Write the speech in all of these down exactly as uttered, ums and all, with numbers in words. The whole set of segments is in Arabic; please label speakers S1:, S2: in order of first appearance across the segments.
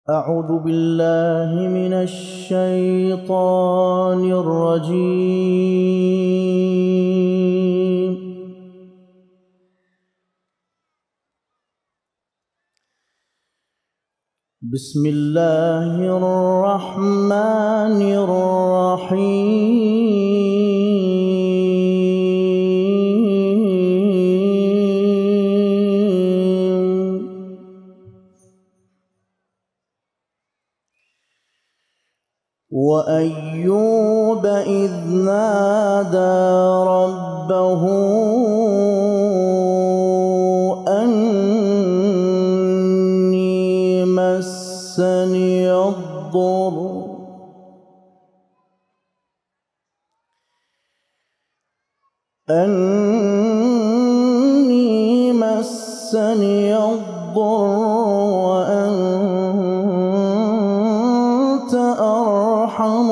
S1: أعوذ بالله من الشيطان الرجيم. بسم الله الرحمن الرحيم. وأيوب إذ نادى ربه أني مسني الضر أني مسني الضر وأنت أرحم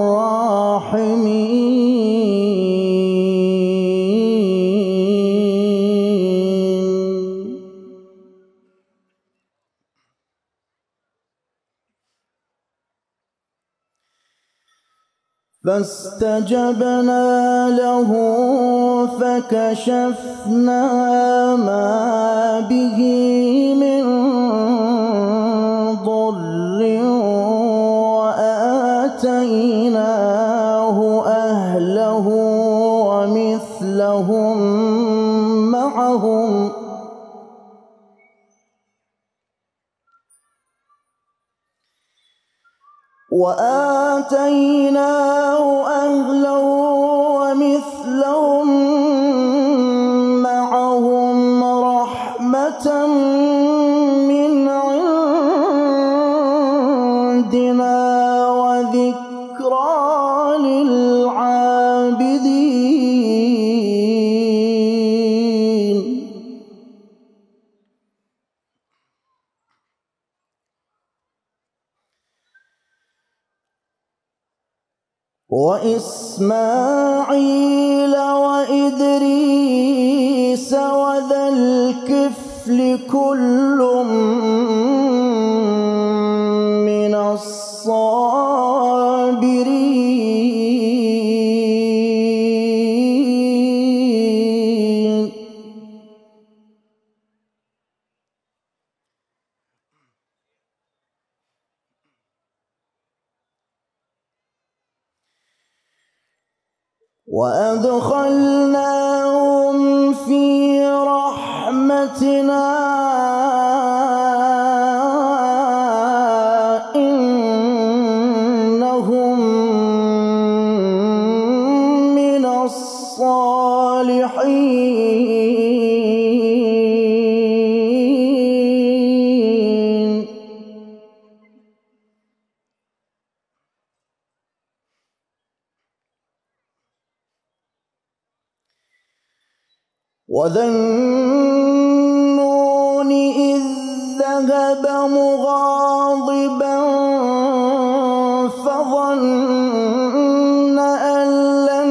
S1: الراحمين. فاستجبنا له فكشفنا ما به من ضر وآتيناه أهله ومثلهم معهم وآتيناه أهله ومثلهم معهم رحمة من عندنا وذكرى للعابدين. وإسماعيل وإدريس وذا الكفل كل من الصابرين. وأدخلناهم في رحمتنا إنهم من الصالحين. وذا النون إذ ذهب مغاضبا فظن أن لن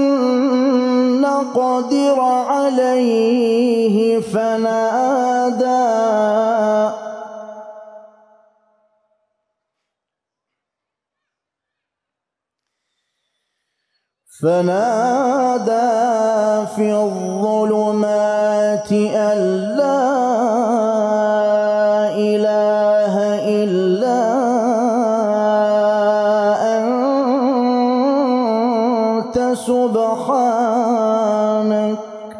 S1: نقدر عليه فنادى فنادى في الظلمات أن لا إله إلا أنت سبحانك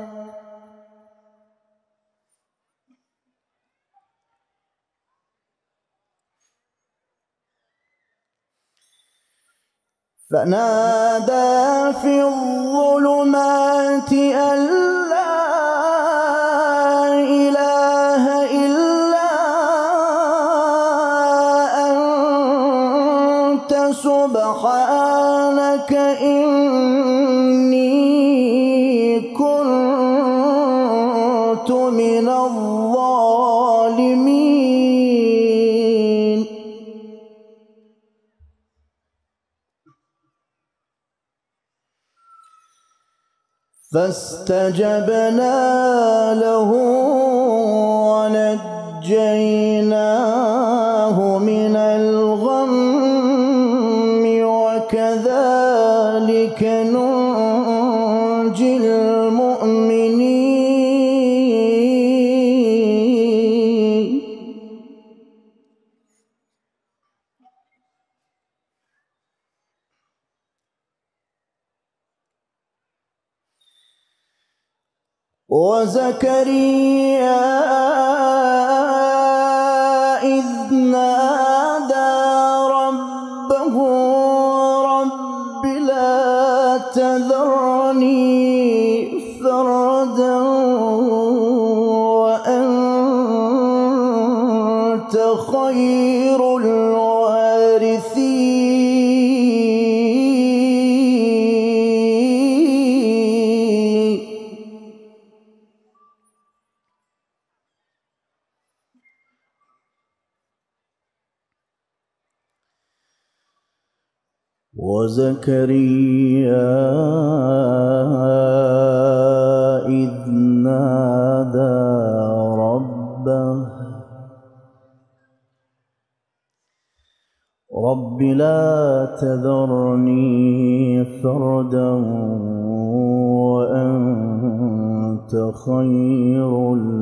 S1: فنادى في الظلمات أن لا إله إلا أنت سبحانك إني كنت من الظالمين. فاستجبنا له ونجيناه من الغم وكذلك ننجي المؤمنين. وزكريا إذ نادى ربه رب لا تذرني فردا وأنت خير الوارثين. وزكريا إذ نادى ربه رب لا تذرني فردا وأنت خير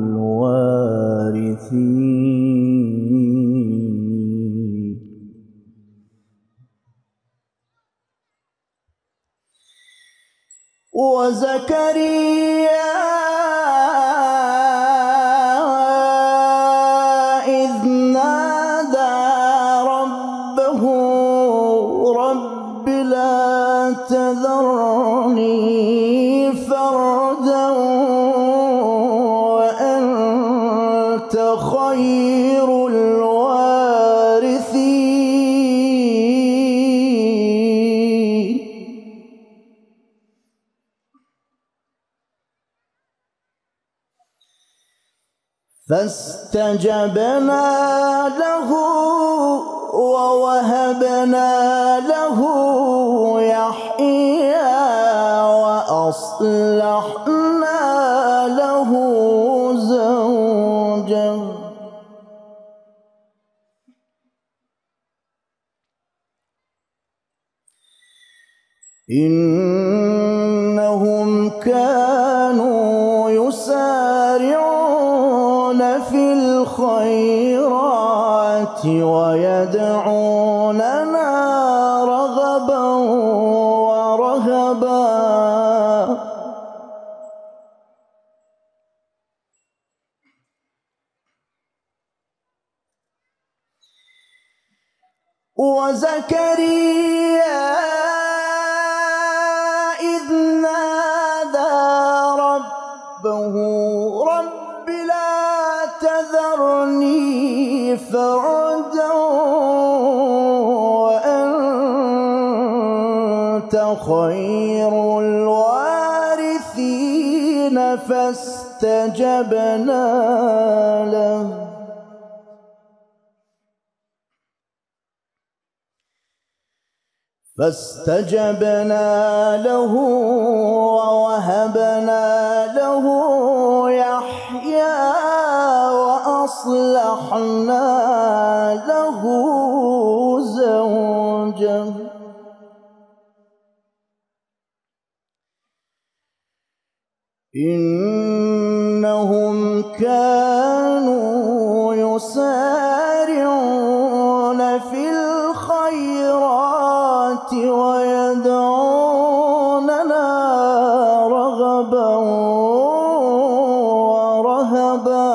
S1: الوارثين. وزكريا إذ نادى ربه رب لا تذرني فردا وأنت خير الوارثين. فاستجبنا له ووهبنا له يحيى وأصلحنا له زوجه إنهم كانوا يسارعون في الخيرات ويدعوننا رغبا ورهبا. وزكريا إذ نادى ربه رب لا تذرني فردا وأنت خير الوارثين. فاستجبنا له فاستجبنا له ووهبنا له يحيى وأصلحنا له زوجه إنهم كانوا يسارعون في الخيرات ويدعوننا رغبا ورهبا.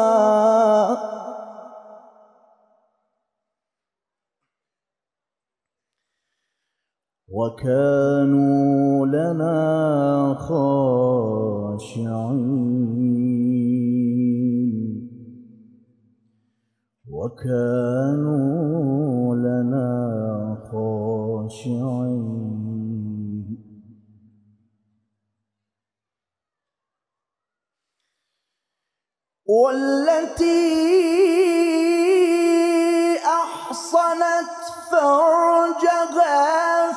S1: وكانوا لنا خاشعين وكانوا لنا خاشعين. والتي أحصنت فرجها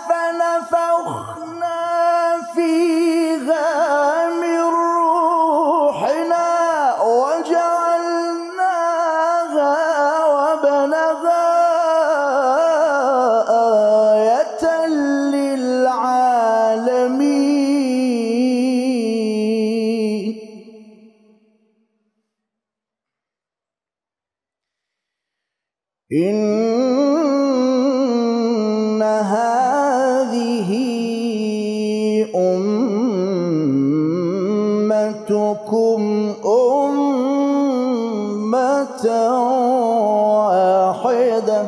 S1: فنفخنا فيها من روحنا وجعلناها وابنها آية للعالمين. إن هذه أمتكم أمة واحدة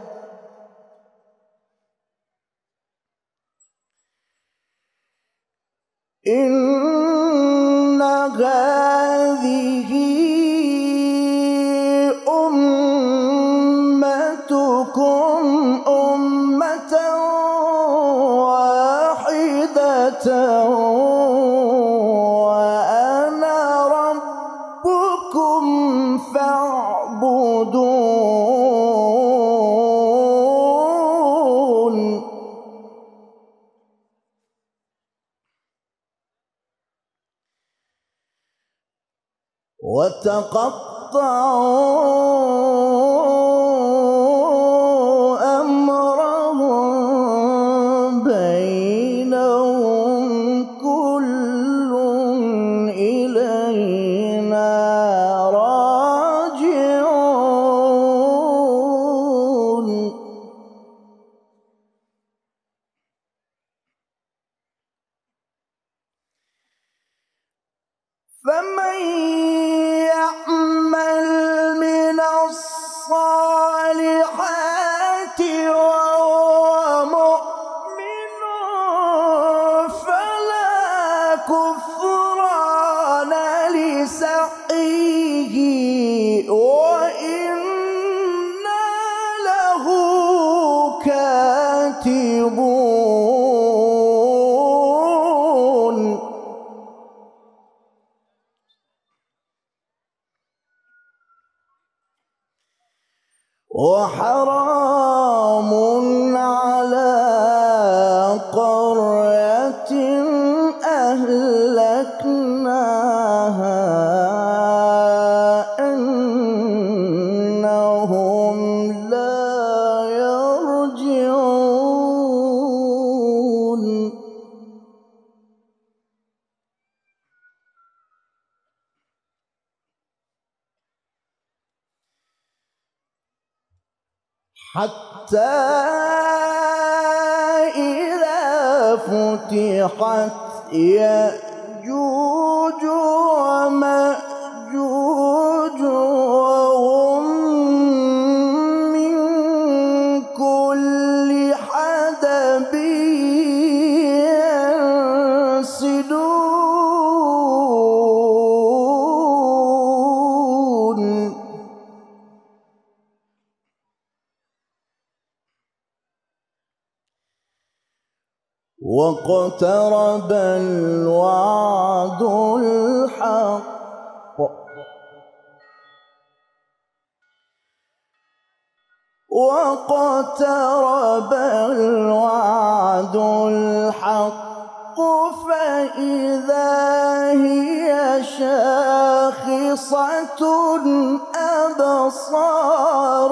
S1: إن هذه أمتكم أمة واحدة وأنا ربكم فاعبدون. وتقطعوا أمرهم بينهم كل إلينا راجعون. فمن يعمل من الصالحات وهو مؤمن فلا كفران لسعيه وإنا له كاتبون. وحرام على قرية أهلكناها أنهم لا يرجعون. حتى إذا فتحت يأجوج ومأجوج وهم من كل حدب ينسلون. واقترب الوعد الحق واقترب الوعد الحق فإذا هي شاخصة أبصار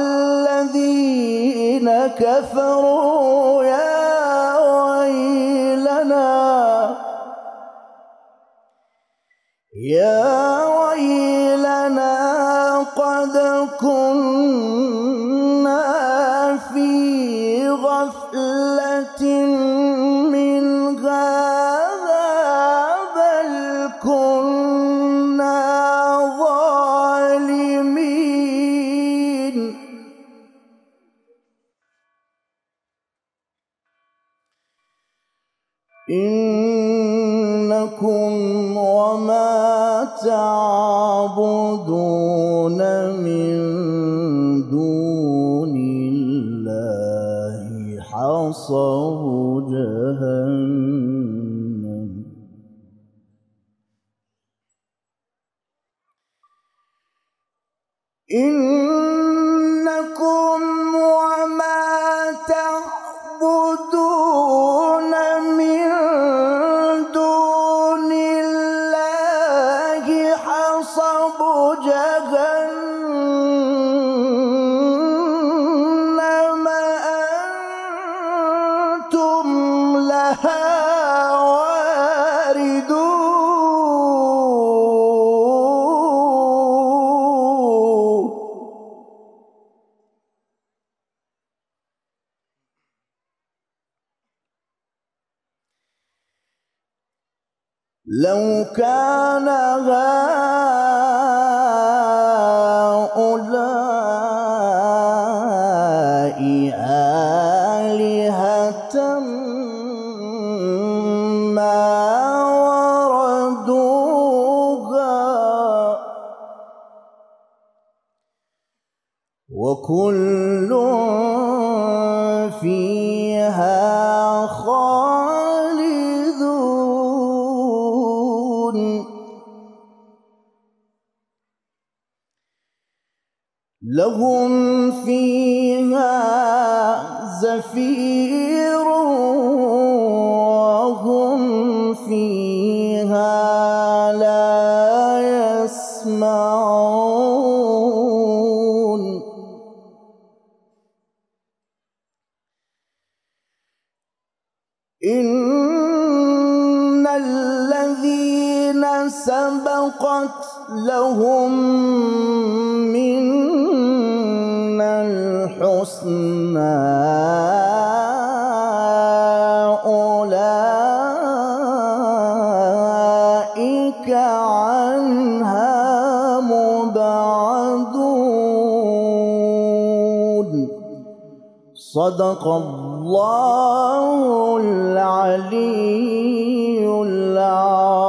S1: الذين كفروا يا يا ويلنا قد كنا في غفلة من هذا بل كنا ظالمين. إنكم وما تعبدون من دون الله حصب جهنم إنكم وما تعبدون من دون الله حصب جهنم أنتم لها واردون. لو كان هؤلاء آلهة ما وردوها وكل فيها خالدون لهم فيها زفير وهم فيها لا يسمعون إن الذين سبقت لهم منا الحسنى أولئك عنها مبعدون صدق الله العلي العظيم.